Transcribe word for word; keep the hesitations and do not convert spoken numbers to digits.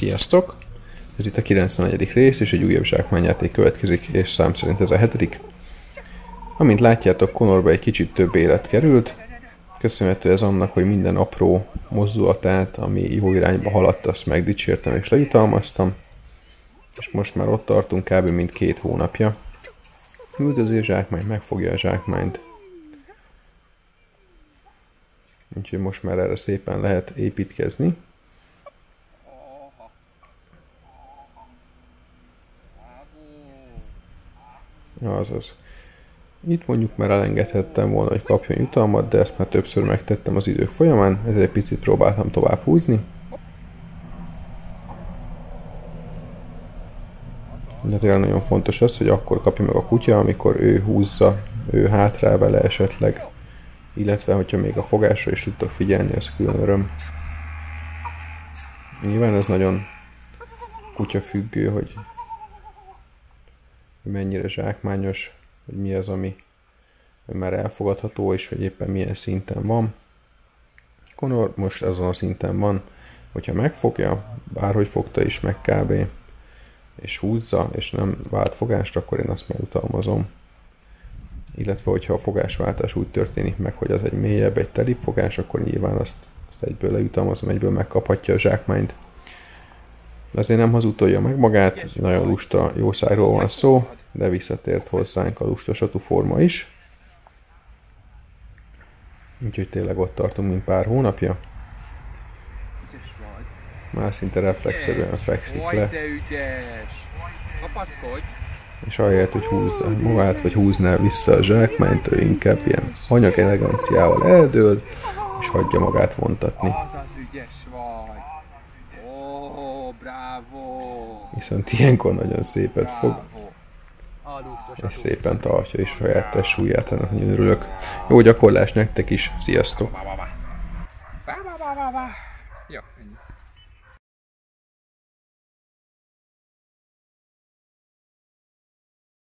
Sziasztok! Ez itt a kilencvennegyedik rész, és egy újabb zsákmányjáték következik, és szám szerint ez a hetedik. Amint látjátok, Connorba egy kicsit több élet került, köszönhető ez annak, hogy minden apró mozdulatát, ami jó irányba haladt, azt megdicsértem és lejutalmaztam. És most már ott tartunk kb. Mint két hónapja. Üldöző zsákmány megfogja a zsákmányt. Úgyhogy most már erre szépen lehet építkezni. Azaz. Itt mondjuk már elengedhettem volna, hogy kapjon jutalmat, de ezt már többször megtettem az idők folyamán, ezért egy picit próbáltam tovább húzni. De tényleg nagyon fontos az, hogy akkor kapja meg a kutya, amikor ő húzza, ő hátrál vele esetleg. Illetve, hogyha még a fogásra is tudtok figyelni, ez külön öröm. Nyilván ez nagyon kutyafüggő, hogy mennyire zsákmányos, hogy mi az, ami már elfogadható, és hogy éppen milyen szinten van. Connor most azon a szinten van, hogyha megfogja, bárhogy fogta is meg kb. És húzza, és nem vált fogást, akkor én azt megjutalmazom. Illetve, hogyha a fogásváltás úgy történik meg, hogy az egy mélyebb, egy telibb fogás, akkor nyilván azt, azt egyből lejutalmazom, egyből megkaphatja a zsákmányt. Azért nem hazudtolja meg magát, nagyon lusta jószágról van szó, de visszatért hozzánk a lustasatú forma is. Úgyhogy tényleg ott tartunk, mint pár hónapja. Már szinte reflexzerűen fekszik le. És ahelyett, hogy húzna magát, vagy húzná vissza a zsákmányt, ő inkább ilyen hanyag eleganciával eldől, és hagyja magát vontatni. Viszont ilyenkor nagyon szépet fog, és szépen tartja is saját testsúlyát, ennek nagyon örülök. Jó gyakorlás nektek is, sziasztok!